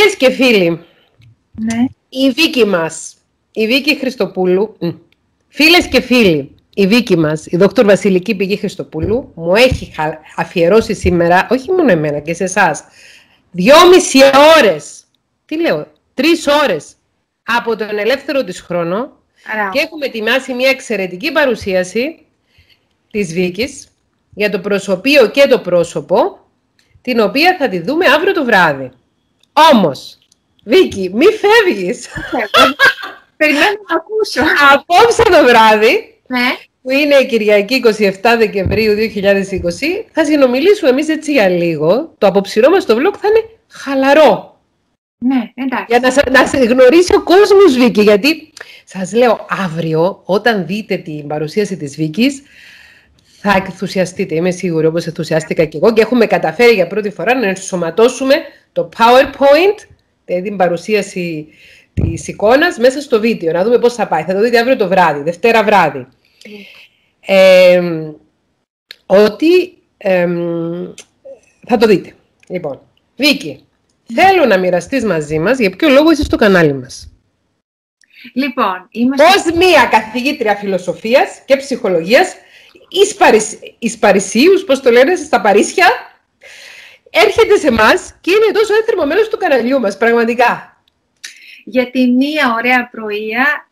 Φίλες και φίλοι, Ναι. η Βίκη μας, η Βίκη Χριστοπούλου, φίλες και φίλοι, η Βίκη μας, η Δόκτωρ Βασιλική Πηγή Χριστοπούλου, μου έχει αφιερώσει σήμερα, όχι μόνο εμένα και σε εσάς, 2,5 ώρες, τι λέω, 3 ώρες από τον ελεύθερο της χρόνο και έχουμε ετοιμάσει μια εξαιρετική παρουσίαση της Βίκης για το προσωπείο και το πρόσωπο, την οποία θα τη δούμε αύριο το βράδυ. Όμως, Βίκη, μη φεύγεις. Περιμένω να ακούσω. Απόψε το βράδυ, Ναι. που είναι η Κυριακή 27 Δεκεμβρίου 2020, θα συνομιλήσουμε εμείς έτσι για λίγο. Το απόψινό μας το vlog θα είναι χαλαρό. Ναι, εντάξει. Για να σε γνωρίσει ο κόσμος, Βίκη. Γιατί σας λέω, αύριο, όταν δείτε την παρουσίαση της Βίκης, θα ενθουσιαστείτε. Είμαι σίγουρη, όπως ενθουσιάστηκα και εγώ. Και έχουμε καταφέρει για πρώτη φορά να ενσωματώσουμε το PowerPoint, δηλαδή την παρουσίαση της εικόνας, μέσα στο βίντεο. Να δούμε πώς θα πάει. Θα το δείτε αύριο το βράδυ, Δευτέρα βράδυ. Ότι θα το δείτε. Λοιπόν, Βίκη, θέλω να μοιραστείς μαζί μας για ποιο λόγο είσαι στο κανάλι μας. Λοιπόν, Πώς μία καθηγήτρια φιλοσοφίας και ψυχολογίας εις Παρισίους, πώς το λένε, στα Παρίσια, έρχεται σε εμάς και είναι τόσο έθερμο μέλος του καναλιού μας, πραγματικά. Γιατί μία ωραία πρωία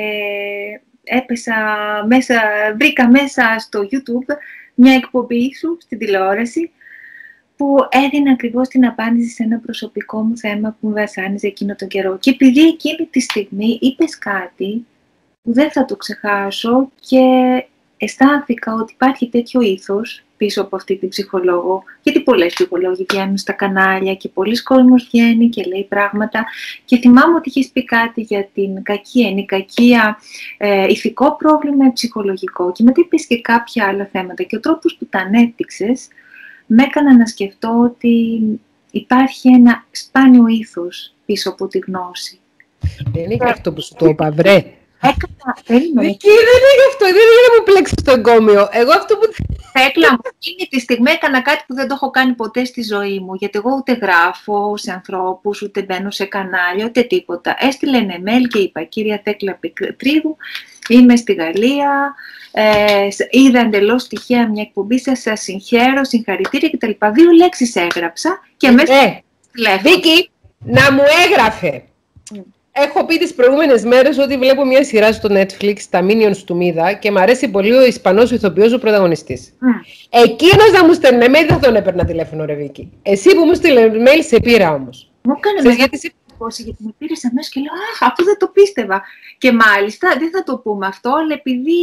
βρήκα μέσα στο YouTube μια εκπομπή σου στην τηλεόραση που έδινε ακριβώς την απάντηση σε ένα προσωπικό μου θέμα που με βασάνιζε εκείνο τον καιρό. Και επειδή εκείνη τη στιγμή είπες κάτι που δεν θα το ξεχάσω και αισθάνθηκα ότι υπάρχει τέτοιο ήθος πίσω από αυτή την ψυχολόγο, γιατί πολλές ψυχολόγοι βγαίνουν στα κανάλια και πολλοί κόσμος βγαίνει και λέει πράγματα. Και θυμάμαι ότι είχες πει κάτι για την κακία, ενοικακία, ηθικό πρόβλημα, ψυχολογικό. Και μετά είπες και κάποια άλλα θέματα. Και ο τρόπος που τα ανέπτυξες με έκανα να σκεφτώ ότι υπάρχει ένα σπάνιο ήθος πίσω από τη γνώση. Δεν είναι και αυτό που σου το είπα, βρε. Περίμενε. Εκεί δεν είναι αυτό, δεν είναι να μου πλέξεις το εγκόμιο. Εγώ αυτό που... Θέκλα μου, εκείνη τη στιγμή έκανα κάτι που δεν το έχω κάνει ποτέ στη ζωή μου. Γιατί εγώ ούτε γράφω σε ανθρώπους, ούτε μπαίνω σε κανάλια, ούτε τίποτα. Έστειλε ένα email και είπα, κυρία Θέκλα Πετρίδου, είμαι στη Γαλλία, είδα εντελώς τυχαία μια εκπομπή σας, σας συγχαίρω, συγχαρητήρια κτλ. 2 λέξεις έγραψα και μέσα Βίκη, να μου έγραφε. Έχω πει τις προηγούμενες μέρες ότι βλέπω μια σειρά στο Netflix, τα Minions του Μίδα, και μου αρέσει πολύ ο Ισπανός ηθοποιός, ο πρωταγωνιστής. Εκείνος να μου στέλνε mail, δεν τον έπαιρνα τηλέφωνο, ρε Βίκη. Εσύ που μου στείλε mail, σε πήρα όμως. Μου έκανε μεγάλη εντύπωση γιατί με πήρες αμέσως και λέω «Αχ, αφού δεν το πίστευα». Και μάλιστα, δεν θα το πούμε αυτό, αλλά επειδή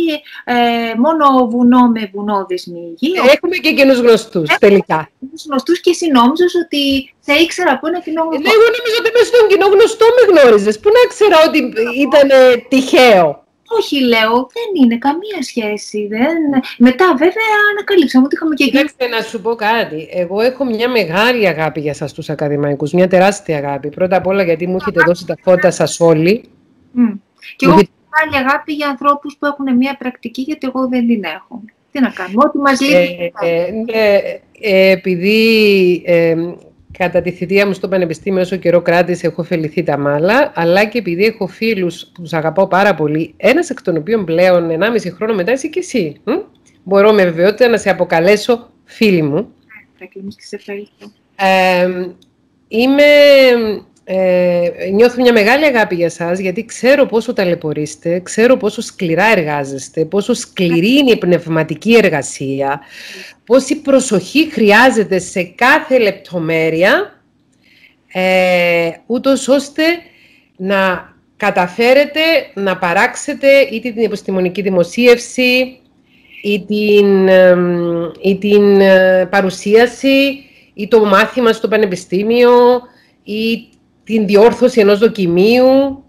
μόνο βουνό με βουνό δεσμίγει. Έχουμε και κοινούς γνωστούς, τελικά. Κοινούς γνωστούς και εσύ νόμιζες ότι σε ήξερα από ένα κοινό γνωστό. Εγώ νομίζω ότι μέσα στον κοινό γνωστό με γνώριζες. Πού να ξέρα ότι ήταν τυχαίο. Όχι, λέω, δεν είναι καμία σχέση. Μετά, βέβαια, ανακαλύψαμε ότι είχαμε και εκεί. Κοιτάξτε, να σου πω κάτι. Εγώ έχω μια μεγάλη αγάπη για σας τους ακαδημαϊκούς. Μια τεράστια αγάπη. Πρώτα απ' όλα γιατί μου έχετε δώσει τα φώτα σας όλοι. Και εγώ έχω μεγάλη αγάπη για ανθρώπους που έχουν μια πρακτική, γιατί εγώ δεν την έχω. Τι να κάνουμε, ό,τι μας λείπει. Επειδή κατά τη θητεία μου στο Πανεπιστήμιο, όσο καιρό κράτησε, έχω ωφεληθεί τα μάλα, αλλά και επειδή έχω φίλους που τους αγαπάω πάρα πολύ, ένας εκ των οποίων πλέον 1,5 χρόνο μετά είσαι και εσύ. Μπορώ με βεβαιότητα να σε αποκαλέσω φίλη μου. Νιώθω μια μεγάλη αγάπη για σας, γιατί ξέρω πόσο ταλαιπωρείστε, ξέρω πόσο σκληρά εργάζεστε, πόσο σκληρή είναι η πνευματική εργασία, πόση προσοχή χρειάζεται σε κάθε λεπτομέρεια, ούτως ώστε να καταφέρετε να παράξετε είτε την επιστημονική δημοσίευση, ή την παρουσίαση, ή το μάθημα στο πανεπιστήμιο, ή την διόρθωση ενός δοκιμίου.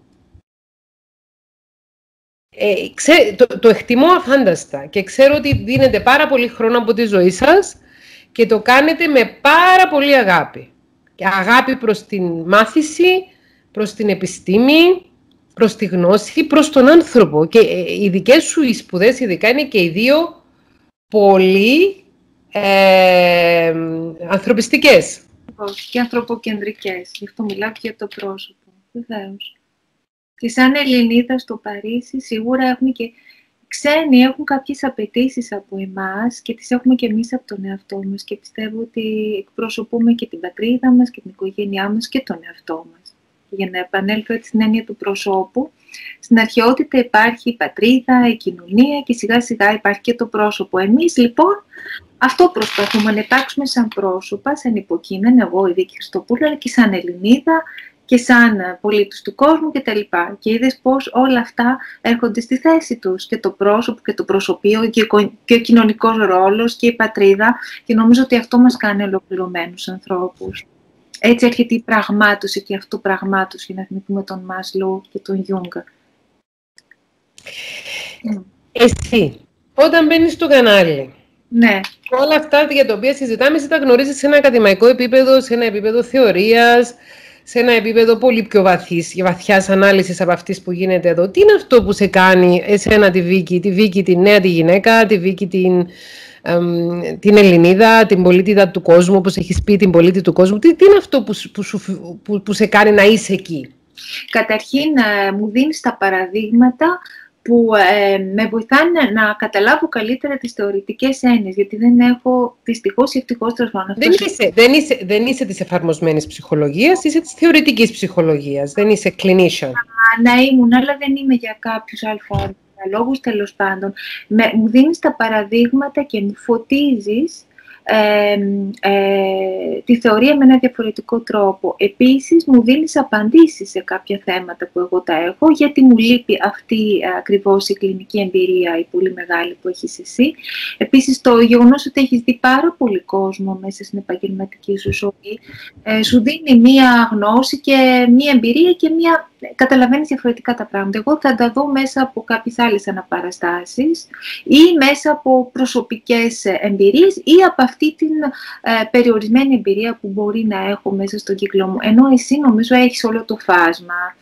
Το εκτιμώ αφάνταστα και ξέρω ότι δίνετε πάρα πολύ χρόνο από τη ζωή σας και το κάνετε με πάρα πολύ αγάπη. Και αγάπη προς την μάθηση, προς την επιστήμη, προς τη γνώση, προς τον άνθρωπο. Και οι δικές σου οι σπουδές ειδικά είναι και οι δύο πολύ ανθρωπιστικές. Και ανθρωποκεντρικές. Γι' αυτό μιλάω και για το πρόσωπο. Βεβαίως. Και σαν Ελληνίδα στο Παρίσι, σίγουρα έχουν και ξένοι έχουν κάποιες απαιτήσεις από εμάς και τις έχουμε και εμείς από τον εαυτό μας και πιστεύω ότι εκπροσωπούμε και την πατρίδα μας και την οικογένειά μας και τον εαυτό μας. Και για να επανέλθω στην έννοια του προσώπου, στην αρχαιότητα υπάρχει η πατρίδα, η κοινωνία και σιγά σιγά υπάρχει και το πρόσωπο. Εμείς λοιπόν αυτό προσπαθούμε να υπάρξουμε σαν πρόσωπα, σαν υποκείμενα, εγώ η Βίκη Χριστοπούλου, αλλά και σαν Ελληνίδα, και σαν πολίτης του κόσμου κτλ. Και είδες πως όλα αυτά έρχονται στη θέση τους, και το πρόσωπο και το προσωπείο και ο κοινωνικός ρόλος και η πατρίδα, και νομίζω ότι αυτό μας κάνει ολοκληρωμένους ανθρώπους. Έτσι έρχεται η πραγμάτωση και αυτοπραγμάτωση, για να θυμηθούμε τον Μάσλο και τον Γιούγκα. Εσύ, όταν μπαίνεις στο κανάλι, ναι. όλα αυτά για τα οποία συζητάμε, εσύ τα γνωρίζεις σε ένα ακαδημαϊκό επίπεδο, σε ένα επίπεδο θεωρίας, σε ένα επίπεδο πολύ πιο βαθιάς ανάλυσης από αυτής που γίνεται εδώ. Τι είναι αυτό που σε κάνει εσένα τη Βίκη τη νέα τη γυναίκα, τη Βίκη την Ελληνίδα, την πολίτηδα του κόσμου, όπως έχεις πει, την πολίτη του κόσμου. Τι είναι αυτό που σε κάνει να είσαι εκεί? Καταρχήν, μου δίνεις τα παραδείγματα που με βοηθάνε να καταλάβω καλύτερα τις θεωρητικές έννοιες, γιατί δεν έχω δυστυχώς ή ευτυχώς δεν είσαι της εφαρμοσμένης ψυχολογίας, είσαι της θεωρητικής ψυχολογίας, δεν είσαι clinician. Να ήμουν, αλλά δεν είμαι για κάποιους λόγους, τέλος πάντων. Μου δίνεις τα παραδείγματα και μου φωτίζεις τη θεωρία με ένα διαφορετικό τρόπο. Επίσης, μου δίνεις απαντήσεις σε κάποια θέματα που εγώ τα έχω, γιατί μου λείπει αυτή ακριβώς η κλινική εμπειρία, η πολύ μεγάλη που έχεις εσύ. Επίσης, το γεγονός ότι έχεις δει πάρα πολύ κόσμο μέσα στην επαγγελματική σου ζωή, σου δίνει μία γνώση και μία εμπειρία και μία... Καταλαβαίνεις διαφορετικά τα πράγματα. Εγώ θα τα δω μέσα από κάποιες άλλες αναπαραστάσεις ή μέσα από προσωπικές εμπειρίες ή από αυτή την περιορισμένη εμπειρία που μπορεί να έχω μέσα στον κύκλο μου. Ενώ εσύ νομίζω έχεις όλο το φάσμα.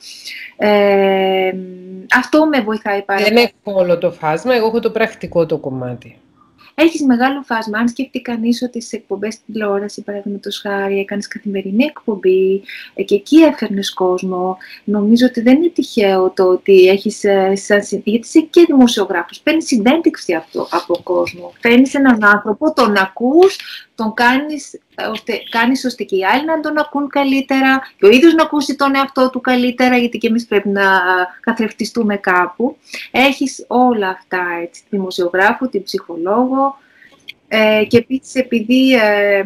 Αυτό με βοηθάει πάρα πολύ. Δεν έχω όλο το φάσμα, εγώ έχω το πρακτικό το κομμάτι. Έχεις μεγάλο φάσμα. Αν σκεφτεί κανείς ότι στις εκπομπές στην τηλεόραση, παραδείγματος χάρη, έκανες καθημερινή εκπομπή και εκεί έφερνες κόσμο, νομίζω ότι δεν είναι τυχαίο το ότι έχεις, γιατί είσαι και δημοσιογράφος, παίρνεις συνέντευξη από κόσμο. Παίρνεις έναν άνθρωπο, τον ακούς, τον κάνεις ώστε και οι άλλοι να τον ακούν καλύτερα και ο ίδιος να ακούσει τον εαυτό του καλύτερα, γιατί και εμείς πρέπει να καθρεφτιστούμε κάπου. Έχεις όλα αυτά, έτσι, τη δημοσιογράφο, την ψυχολόγο και επίσης επειδή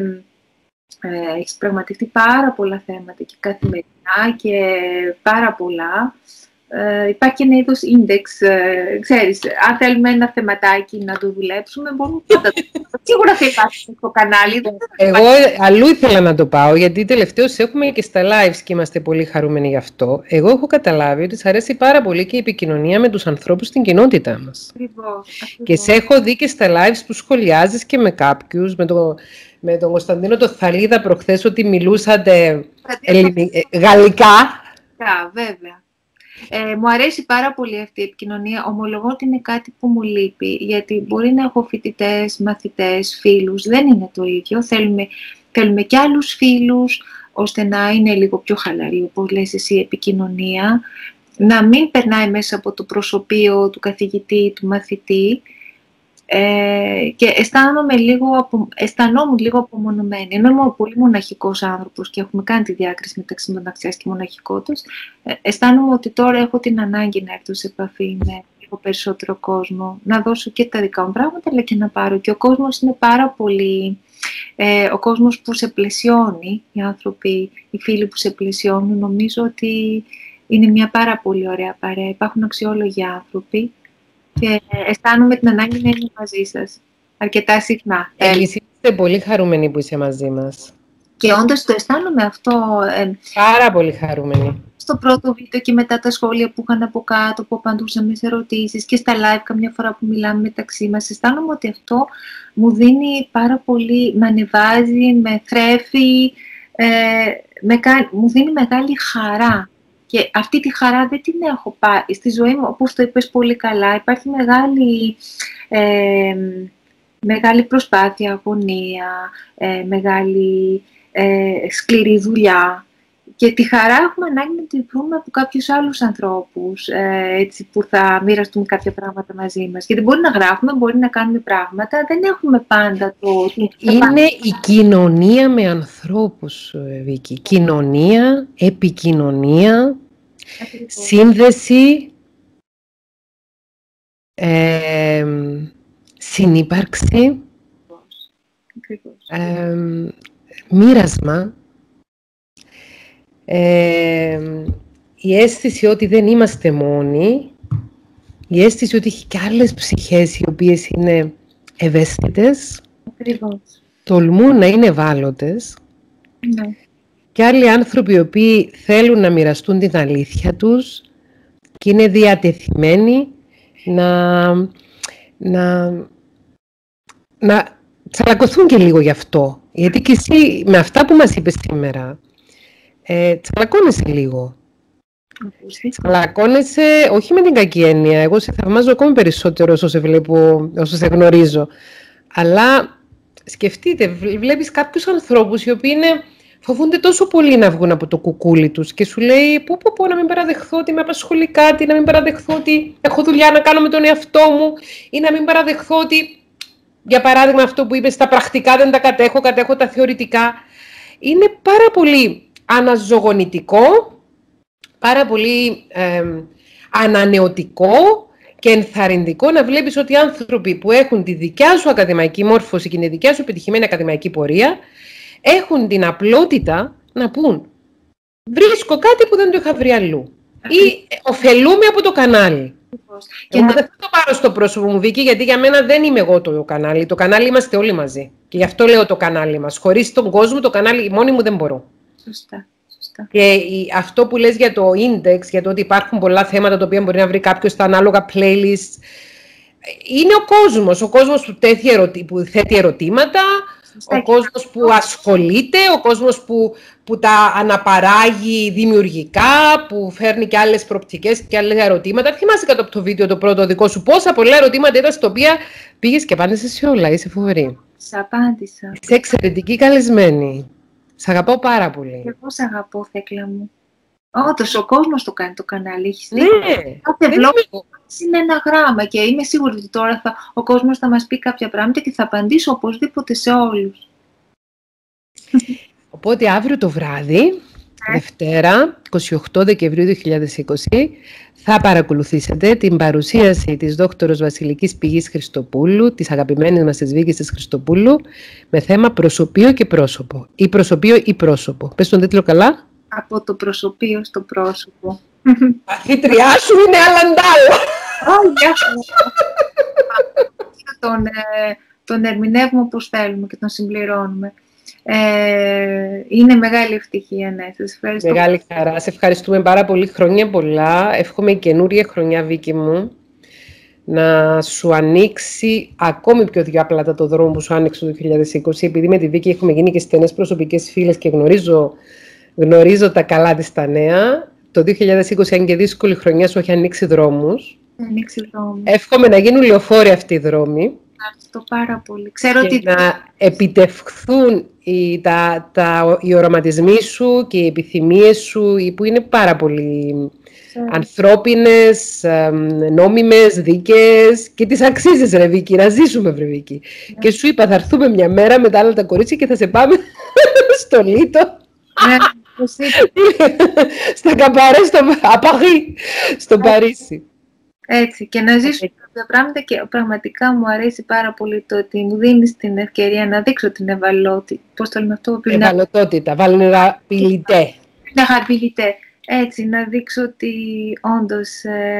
έχεις πραγματευτεί πάρα πολλά θέματα και καθημερινά και πάρα πολλά, υπάρχει ένα είδος index, ξέρεις, αν θέλουμε ένα θεματάκι να το δουλέψουμε, μπορούμε να το σίγουρα θα υπάρχει στο κανάλι. Εγώ αλλού ήθελα να το πάω, γιατί τελευταίως έχουμε και στα lives και είμαστε πολύ χαρούμενοι γι' αυτό. Εγώ έχω καταλάβει ότι σ' αρέσει πάρα πολύ και η επικοινωνία με τους ανθρώπους στην κοινότητά μας. Ακριβώς. Και σε έχω δει και στα lives που σχολιάζεις και με κάποιους, με τον Κωνσταντίνο το Θαλίδα προχθές, ότι μιλούσατε γαλλικά. Βέβαια. Μου αρέσει πάρα πολύ αυτή η επικοινωνία. Ομολογώ ότι είναι κάτι που μου λείπει, γιατί μπορεί να έχω φοιτητές, μαθητές, φίλους. Δεν είναι το ίδιο. Θέλουμε και άλλους φίλους, ώστε να είναι λίγο πιο χαλαρή, όπως λες εσύ, η επικοινωνία. Να μην περνάει μέσα από το προσωπείο του καθηγητή, του μαθητή. Και αισθανόμουν λίγο απομονωμένη. Ενώ είμαι πολύ μοναχικός άνθρωπος και έχουμε κάνει τη διάκριση μεταξύ μοναξιάς και μοναχικότητας, αισθάνομαι ότι τώρα έχω την ανάγκη να έρθω σε επαφή με λίγο περισσότερο κόσμο, να δώσω και τα δικά μου πράγματα, αλλά και να πάρω. Και ο κόσμος είναι πάρα πολύ... ο κόσμος που σε πλαισιώνει, οι άνθρωποι, οι φίλοι που σε πλαισιώνουν, νομίζω ότι είναι μια πάρα πολύ ωραία παρέα. Υπάρχουν αξιόλογοι άνθρωποι και αισθάνομαι την ανάγκη να είμαι μαζί σας αρκετά συχνά. Εμείς είμαστε πολύ χαρούμενοι που είσαι μαζί μας. Και όντως το αισθάνομαι αυτό. Πάρα πολύ χαρούμενοι. Στο πρώτο βίντεο και μετά τα σχόλια που είχαν από κάτω, που απαντούσαμε σε ερωτήσεις και στα live καμιά φορά που μιλάμε μεταξύ μας, αισθάνομαι ότι αυτό μου δίνει πάρα πολύ, με ανεβάζει, με θρέφει, μου δίνει μεγάλη χαρά. Και αυτή τη χαρά δεν την έχω πάρει στη ζωή μου, όπως το είπες πολύ καλά. Υπάρχει μεγάλη προσπάθεια, αγωνία, μεγάλη σκληρή δουλειά. Και τη χαρά έχουμε ανάγκη να τη βρούμε από κάποιους άλλους ανθρώπους, έτσι, που θα μοιραστούμε κάποια πράγματα μαζί μας. Γιατί μπορεί να γράφουμε, μπορεί να κάνουμε πράγματα, δεν έχουμε πάντα το... Είναι η κοινωνία με ανθρώπους, Βίκη. Κοινωνία, επικοινωνία, σύνδεση, συνύπαρξη, μοίρασμα. Η αίσθηση ότι δεν είμαστε μόνοι, η αίσθηση ότι έχει και άλλες ψυχές οι οποίες είναι ευαίσθητες, τολμούν να είναι ευάλωτες, Ναι. και άλλοι άνθρωποι οι οποίοι θέλουν να μοιραστούν την αλήθεια τους και είναι διατεθειμένοι να τσαλακωθούν και λίγο γι' αυτό. Γιατί και εσύ με αυτά που μας είπες σήμερα, τσαλακώνεσαι λίγο. Τσαλακώνεσαι, όχι με την κακή έννοια. Εγώ σε θαυμάζω ακόμη περισσότερο όσο σε βλέπω, όσο σε γνωρίζω. Αλλά σκεφτείτε, βλέπεις κάποιους ανθρώπους οι οποίοι φοβούνται τόσο πολύ να βγουν από το κουκούλι τους και σου λέει πω, να μην παραδεχθώ ότι με απασχολεί κάτι, να μην παραδεχθώ ότι έχω δουλειά να κάνω με τον εαυτό μου ή να μην παραδεχθώ ότι, για παράδειγμα αυτό που είπες, τα πρακτικά δεν τα κατέχω τα θεωρητικά. Είναι πάρα πολύ αναζωογονητικό, πάρα πολύ ανανεωτικό και ενθαρρυντικό να βλέπεις ότι οι άνθρωποι που έχουν τη δικιά σου ακαδημαϊκή μόρφωση και είναι δικιά σου επιτυχημένη ακαδημαϊκή πορεία έχουν την απλότητα να πούν βρίσκω κάτι που δεν το είχα βρει αλλού ή ωφελούμε από το κανάλι. Και δεν θα το πάρω στο πρόσωπο μου, Βίκη, γιατί για μένα δεν είμαι εγώ το κανάλι. Το κανάλι είμαστε όλοι μαζί. Και γι' αυτό λέω το κανάλι μας. Χωρίς τον κόσμο, το κανάλι μόνη μου δεν μπορώ. Σωστά. Και αυτό που λες για το index, για το ότι υπάρχουν πολλά θέματα τα οποία μπορεί να βρει κάποιος στα ανάλογα playlists, είναι ο κόσμος που θέτει ερωτήματα, ο κόσμος που ασχολείται, ο κόσμος που τα αναπαράγει δημιουργικά, που φέρνει και άλλες προοπτικές και άλλες ερωτήματα. Θυμάσαι κάτω από το βίντεο το πρώτο δικό σου πόσα πολλά ερωτήματα ήταν, στα οποία πήγες και απάντησες σε όλα. Είσαι φοβερή. Σ' απάντησα. Είσαι εξαιρετική καλεσμένη. Σ' αγαπάω πάρα πολύ. Και εγώ σ' αγαπώ, Θέκλα μου. Όντως, ο κόσμος το κάνει το κανάλι. Έχεις Ναι, κάθε vlog είναι ένα γράμμα και είμαι σίγουρη ότι τώρα ο κόσμος θα μας πει κάποια πράγματα και θα απαντήσω οπωσδήποτε σε όλους. Οπότε αύριο το βράδυ, Δευτέρα, 28 Δεκεμβρίου 2020, θα παρακολουθήσετε την παρουσίαση της δόκτωρος Βασιλικής Πηγής Χριστοπούλου, της αγαπημένης μας της Βίκης της Χριστοπούλου, με θέμα προσωπείο και πρόσωπο. Ή προσωπείο ή πρόσωπο. Πες τον τίτλο καλά. Από το προσωπείο στο πρόσωπο. Μαθήτριά σου είναι αλλαντάλα. Τον ερμηνεύουμε όπως θέλουμε και τον συμπληρώνουμε. Είναι μεγάλη ευτυχία, ναι. Σας ευχαριστώ. Μεγάλη χαρά. Σε ευχαριστούμε πάρα πολύ. Χρόνια πολλά. Εύχομαι η καινούρια χρονιά, Βίκη μου, να σου ανοίξει ακόμη πιο διάπλατα το δρόμο που σου άνοιξε το 2020, επειδή με τη Βίκη έχουμε γίνει και στενές προσωπικές φίλες και γνωρίζω τα καλά της τα νέα. Το 2020, αν και δύσκολη χρονιά, σου έχει ανοίξει δρόμους. Εύχομαι να γίνουν λεωφόροι αυτοί οι δρόμοι. Ευχαριστώ πάρα πολύ. Ξέρω και ότι να επιτευχθούν οι οραματισμοί σου και οι επιθυμίες σου, που είναι πάρα πολύ ανθρώπινες, νόμιμες, δίκαιες, και τις αξίζεις, ρε Βίκη, να ζήσουμε, ρε Βίκη. Και σου είπα, θα έρθουμε μια μέρα με τα άλλα τα κορίτσια και θα σε πάμε στο Λίτο. Στα καμπαρέ, στο Παρίσι. Έτσι, και να ζήσουμε κάποια πράγματα, και πραγματικά μου αρέσει πάρα πολύ το ότι μου δίνεις την ευκαιρία να δείξω την ευαλότητα. Πώς το λέμε αυτό? Ευαλωτότητα, vulnerabilité. Έτσι, να δείξω ότι όντως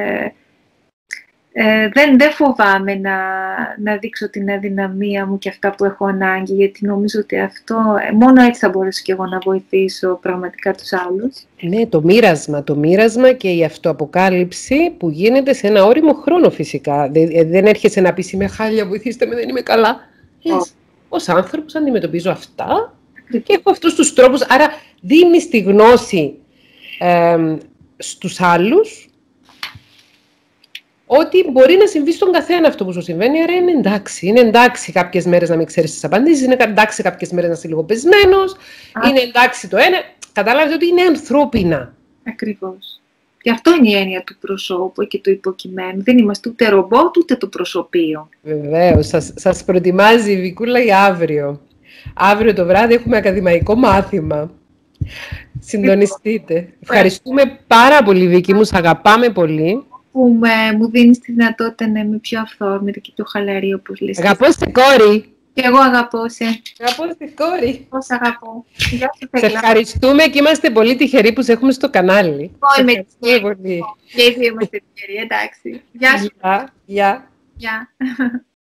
δεν φοβάμαι να δείξω την αδυναμία μου και αυτά που έχω ανάγκη, γιατί νομίζω ότι μόνο έτσι θα μπορέσω και εγώ να βοηθήσω πραγματικά τους άλλους. Ναι, το μοίρασμα και η αυτοαποκάλυψη που γίνεται σε ένα όριμο χρόνο, φυσικά. Δεν έρχεσαι να πεις είμαι χάλια, βοηθήστε με, δεν είμαι καλά. Ως άνθρωπος αντιμετωπίζω αυτά και έχω αυτούς τους τρόπους. Άρα δίνεις τη γνώση στους άλλους ότι μπορεί να συμβεί στον καθένα αυτό που σου συμβαίνει, άρα είναι εντάξει. Είναι εντάξει κάποιες μέρες να μην ξέρεις τις απαντήσεις, είναι εντάξει κάποιες μέρες να είσαι λίγο πεσμένος, είναι εντάξει το ένα. Κατάλαβες ότι είναι ανθρώπινα. Ακριβώς. Και αυτό είναι η έννοια του προσώπου και του υποκειμένου. Δεν είμαστε ούτε ρομπότ, ούτε το προσωπείο. Βεβαίως. Σας προετοιμάζει η Βικούλα για αύριο. Αύριο το βράδυ έχουμε ακαδημαϊκό μάθημα. Συντονιστείτε. Ευχαριστούμε πάρα πολύ, Βίκη μου. Σ' αγαπάμε πολύ. Που μου δίνεις τη δυνατότητα να είμαι πιο αυθόρμητη και πιο χαλαρή, όπως λες. Αγαπώ στην κόρη. Και εγώ αγαπώ σε. Αγαπώ στην κόρη. Πώς αγαπώ. Γεια σου, Σε ευχαριστούμε και είμαστε πολύ τυχεροί που σε έχουμε στο κανάλι. Εγώ είμαι τυχερή. Και οι δύο είμαστε τυχεροί, εντάξει. Γεια σου. Γεια. Γεια.